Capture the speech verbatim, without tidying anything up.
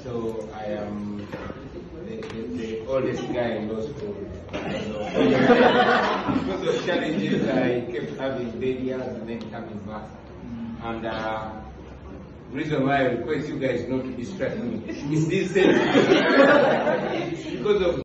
So I am the, the, the oldest guy in law school. So, because of challenges, I kept having dead years and then coming back. And uh, the reason why I request you guys not to distract me is this same because of